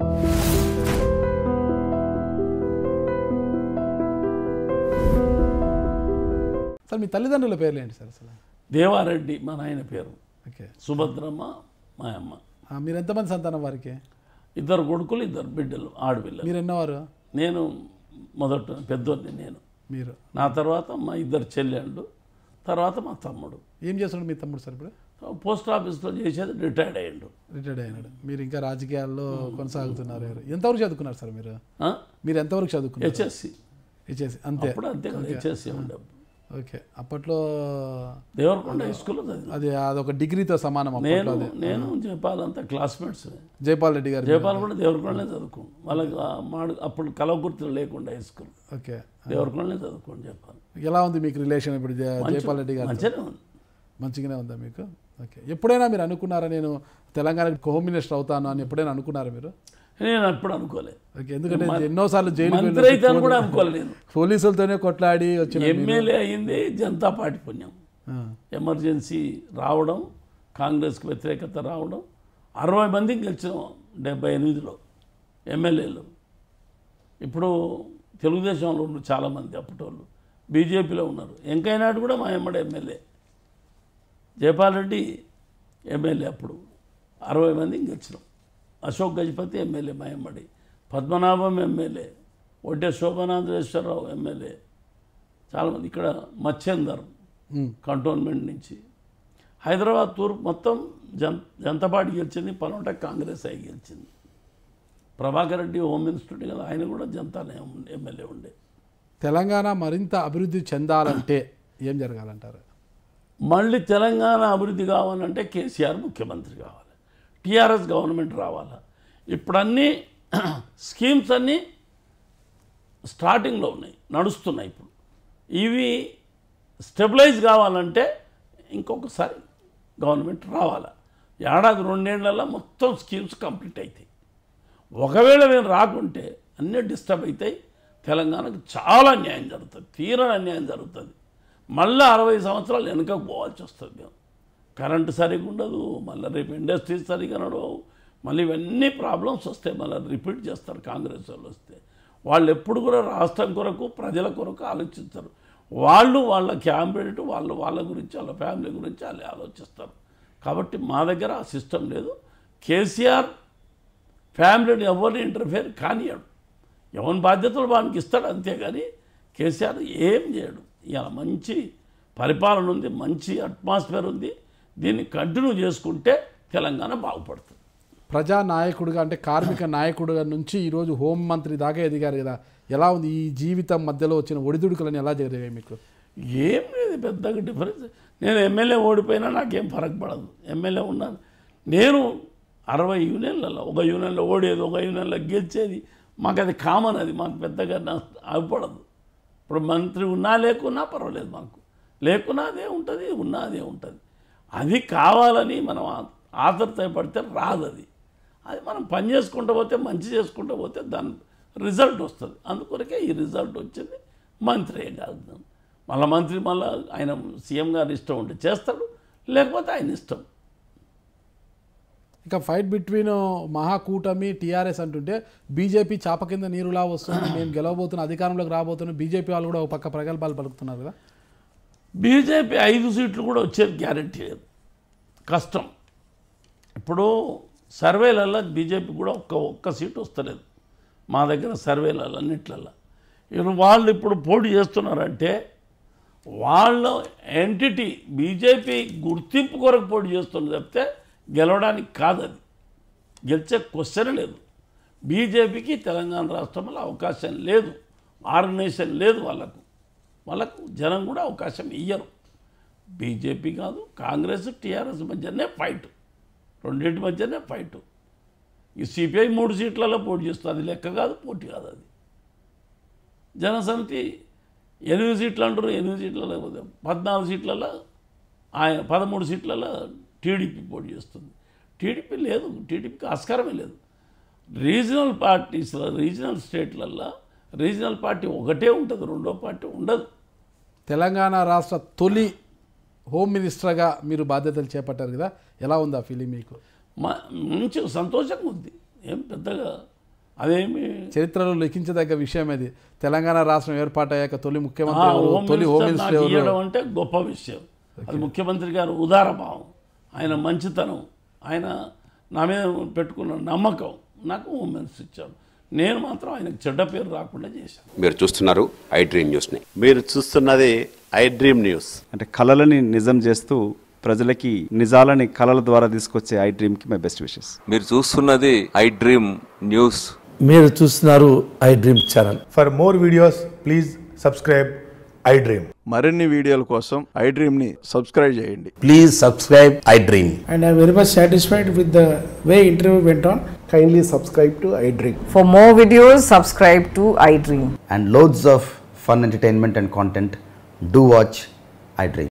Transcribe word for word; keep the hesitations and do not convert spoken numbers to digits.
Sir మీ తల్లిదండ్రుల పేర్లు ఏంటి సార్ అసలు? దేవారెడ్డి మా నాయన పేరు, ఓకే. సుభద్రమ్మ మా అమ్మ. మీరు ఎంతమంది సంతానం వారికి? ఇద్దరు కొడుకులు, ఇద్దరు బిడ్డలు, ఆడపిల్లలు. మీరు ఎన్నోవారు? నేను మొదట పెద్దోడిని నేను. మీరు? నా తర్వాత మా ఇద్దరు చెల్లెళ్ళు, తర్వాత మా తమ్ముడు. ఏం చేస్తున్నాడు మీ తమ్ముడు సార్ ఇప్పుడు? పోస్ట్ ఆఫీస్లో చేసేది, రిటైర్డ్ అయ్యాడు. రిటైర్డ్ అయ్యాడు. మీరు ఇంకా రాజకీయాల్లో కొనసాగుతున్నారు. ఎంతవరకు చదువుకున్నారు సార్ మీరు? మీరు ఎంతవరకు చదువుకున్నారు? హెచ్ఎస్సి. హెచ్ఎస్సి అంతే? అప్పుడు అంతే కదా, హెచ్ఎస్సి ఉండే. ఓకే. అప్పట్లో దేవరకొండ హై స్కూల్లో అది అదొక డిగ్రీతో సమానం. నేను నేను జయపాల్ అంతా క్లాస్మేట్స్. జయపాల్ రెడ్డి గారు? జయపాల్ కూడా దేవరకొండనే చదువుకోండి. వాళ్ళకి మాడు అప్పుడు కలవకుర్తిలో లేకుండా హై స్కూల్. ఓకే. దేవరకొండనే చదువుకోండి జయపాల్. ఎలా ఉంది మీకు రిలేషన్ ఇప్పుడు జయపాల్ రెడ్డి గారు? మంచిగానే ఉంది. మంచిగానే ఉందా మీకు? ఓకే. ఎప్పుడైనా మీరు అనుకున్నారా నేను తెలంగాణకి హోమ్ మినిస్టర్ అవుతాను అని ఎప్పుడైనా అనుకున్నారా మీరు? నేను అప్పుడు అనుకోలేదు. ఓకే. ఎందుకంటే ఎన్నోసార్లు జైలు కూడా అనుకోలేదు. పోలీసులతోనే కొట్లాడి వచ్చిన ఎమ్మెల్యే అయింది జనతా పార్టీ పుణ్యం. ఎమర్జెన్సీ రావడం, కాంగ్రెస్కి వ్యతిరేకత రావడం, అరవై మందికి గెలిచినాం డెబ్బై ఎనిమిదిలో ఎమ్మెల్యేలు. ఇప్పుడు తెలుగుదేశంలో ఉన్నారు చాలామంది, అప్పటోళ్ళు బీజేపీలో ఉన్నారు. వెంకయ్యనాయుడు కూడా మా ఎమ్మడి ఎమ్మెల్యే. జయపాల్ రెడ్డి ఎమ్మెల్యే అప్పుడు అరవై మందికి గెలిచినాం. అశోక్ గజపతి ఎమ్మెల్యే మా ఎమ్మడి, పద్మనాభం ఎమ్మెల్యే, ఒడ్డే శోభనాథేశ్వరరావు ఎమ్మెల్యే, చాలామంది. ఇక్కడ మత్స్యందర్ కంటోన్మెంట్ నుంచి. హైదరాబాద్ తూర్పు మొత్తం జన్ జనతా పార్టీ గెలిచింది, పనోట కాంగ్రెస్ అయి గెలిచింది. ప్రభాకర్ రెడ్డి హోమ్ మినిస్టర్ కదా, ఆయన కూడా జనతానే ఎమ్మెల్యే ఉండే. తెలంగాణ మరింత అభివృద్ధి చెందాలంటే ఏం జరగాలంటారు? మళ్ళీ తెలంగాణ అభివృద్ధి కావాలంటే కేసీఆర్ ముఖ్యమంత్రి కావాలి, టీఆర్ఎస్ గవర్నమెంట్ రావాలా. ఇప్పుడు అన్నీ స్కీమ్స్ అన్నీ స్టార్టింగ్లో ఉన్నాయి, నడుస్తున్నాయి. ఇప్పుడు ఇవి స్టెబిలైజ్ కావాలంటే ఇంకొకసారి గవర్నమెంట్ రావాలా. ఏడాది రెండేళ్లలో మొత్తం స్కీమ్స్ కంప్లీట్ అవుతాయి. ఒకవేళ మేము రాకుంటే అన్నీ డిస్టర్బ్ అవుతాయి. తెలంగాణకు చాలా అన్యాయం జరుగుతుంది, తీరని అన్యాయం జరుగుతుంది. మళ్ళీ అరవై సంవత్సరాలు వెనుకకు పోవాల్సి వస్తుంది. మేము కరెంటు సరిగ్గా ఉండదు, మళ్ళీ రేపు ఇండస్ట్రీస్ సరిగ్గా నడవవు, మళ్ళీ ఇవన్నీ ప్రాబ్లమ్స్ వస్తాయి. మళ్ళీ రిపీట్ చేస్తారు కాంగ్రెస్ వాళ్ళు వస్తే. వాళ్ళు ఎప్పుడు కూడా రాష్ట్రం కొరకు, ప్రజల కొరకు ఆలోచిస్తారు. వాళ్ళు వాళ్ళ క్యాండిడేట్ వాళ్ళు వాళ్ళ గురించి, వాళ్ళ ఫ్యామిలీ గురించి వాళ్ళు ఆలోచిస్తారు. కాబట్టి మా దగ్గర ఆ సిస్టమ్ లేదు. కేసీఆర్ ఫ్యామిలీని ఎవరిని ఇంటర్ఫేర్ కానియాడు, ఎవరి బాధ్యతలు వానికి ఇస్తాడు అంతేగాని కేసీఆర్ ఏం చేయడు. ఇలా మంచి పరిపాలన ఉంది, మంచి అట్మాస్ఫియర్ ఉంది. దీన్ని కంటిన్యూ చేసుకుంటే తెలంగాణ బాగుపడుతుంది. ప్రజానాయకుడిగా అంటే కార్మిక నాయకుడిగా నుంచి ఈరోజు హోంమంత్రి దాకా ఎదిగారు కదా, ఎలా ఉంది ఈ జీవితం మధ్యలో వచ్చిన ఒడిదుడుకులని ఎలా జరిగాయి మీకు? ఏం లేదు పెద్దగా డిఫరెన్స్. నేను ఎమ్మెల్యే ఓడిపోయినా నాకేం ఫరక్ పడదు. ఎమ్మెల్యే ఉన్నాను నేను. అరవై యూనియన్లలో ఒక యూనియన్లో ఓడేది, ఒక యూనియన్లో గెలిచేది, మాకు అది కామన్. అది మాకు పెద్దగా అవ్వపడదు. ఇప్పుడు మంత్రి ఉన్నా లేకున్నా పర్వాలేదు, మాకు లేకున్నా అదే ఉంటుంది, ఉన్నా అదే ఉంటుంది. అది కావాలని మనం ఆతృతపడితే రాదు. అది అది మనం పని చేసుకుంటూ పోతే, మంచి చేసుకుంటూ పోతే దాని రిజల్ట్ వస్తుంది. అందుకొరకే ఈ రిజల్ట్ వచ్చింది. మంత్రి ఏం కాదు, మళ్ళీ మంత్రి మళ్ళీ ఆయన సీఎం గారు ఇష్టం ఉంటే చేస్తాడు, లేకపోతే ఆయన ఇష్టం. ఇక ఫైట్ బిట్వీన్ మహాకూటమి టీఆర్ఎస్ అంటుంటే బీజేపీ చాప కింద నీరులా వస్తుంది, మేము గెలవబోతున్న అధికారంలోకి రాబోతున్న బీజేపీ వాళ్ళు కూడా ఒక పక్క ప్రగల్భాలు పలుకుతున్నారు కదా. బీజేపీ ఐదు సీట్లు కూడా వచ్చేది గ్యారెంటీ లేదు, కష్టం. ఇప్పుడు సర్వేలలో బీజేపీ కూడా ఒక్క ఒక్క సీటు వస్తలేదు మా దగ్గర సర్వేలలో అన్నిట్లలో. ఇప్పుడు వాళ్ళు ఇప్పుడు పోటీ చేస్తున్నారంటే వాళ్ళ ఎంటిటీ బీజేపీ గుర్తింపు కొరకు పోటీ చేస్తున్నారు తప్పితే గెలవడానికి కాదు. అది గెలిచే క్వశ్చన్ లేదు. బీజేపీకి తెలంగాణ రాష్ట్రంలో అవకాశం లేదు, ఆర్గనైజేషన్ లేదు. వాళ్ళకు వాళ్ళకు జనం కూడా అవకాశం ఇయ్యరు. బీజేపీ కాదు, కాంగ్రెస్ టీఆర్ఎస్ మధ్యనే ఫైట్, రెండింటి మధ్యనే ఫైట్. ఈ సిపిఐ మూడు సీట్లలో పోటీ చేస్తుంది, అది లెక్క కాదు, పోటీ కాదు. అది జనసమితి ఎనిమిది సీట్లు అంటారు, ఎనిమిది సీట్లలో పద్నాలుగు సీట్లలో ఆయన పదమూడు సీట్లలో టీడీపీ పోటీ చేస్తుంది. టీడీపీ లేదు, టీడీపీకి ఆస్కారమే లేదు. రీజనల్ పార్టీస్లో, రీజనల్ స్టేట్లలో రీజనల్ పార్టీ ఒకటే ఉంటుంది, రెండో పార్టీ ఉండదు. తెలంగాణ రాష్ట్ర తొలి హోమ్ మినిస్టర్గా మీరు బాధ్యతలు చేపట్టారు కదా, ఎలా ఉంది ఆ ఫీలింగ్ మీకు? మా మంచి సంతోషంగా ఉంది. ఏం పెద్దగా అదేమి చరిత్రలో లిఖించదగ్గ విషయం అది. తెలంగాణ రాష్ట్రం ఏర్పాటయ్యాక తొలి ఆ, ముఖ్యమంత్రి ఎవరు, హోమ్ తొలి హోమ్ మినిస్టర్ మినిస్టర్ నాకు ఎవరు? ఇవ్వడం అంటే గొప్ప విషయం. అది ముఖ్యమంత్రి గారు ఉదారభావం, ఆయన మంచితనం, ఆయన నా మీద పెట్టుకున్న నమ్మకం నాకు హోమ్ మినిస్టర్ ఇచ్చాడు. నేను మాత్రం ఆయనకు చెడ్డ పేరు రాకుండా చేశాను. మీరు చూస్తున్నారు ఐ డ్రీమ్ న్యూస్ని. మీరు చూస్తున్నది ఐ డ్రీమ్ న్యూస్. అంటే కళలని నిజం చేస్తూ ప్రజలకి నిజాలని కళల ద్వారా తీసుకొచ్చే ఐ డ్రీమ్కి మై బెస్ట్ విషెస్. మీరు చూస్తున్నది ఐ డ్రీమ్ న్యూస్. మీరు చూస్తున్నారు I dream channel. For more videos, please subscribe I dream. మరిన్ని వీడియోల కోసం ఐ డ్రీమ్ని సబ్స్క్రైబ్ చేయండి. Please subscribe I dream. And I'm very much satisfied with the way interview went on. Kindly subscribe to I dream. For more videos, subscribe to iDream. And loads of fun entertainment and content. Do watch I Dream.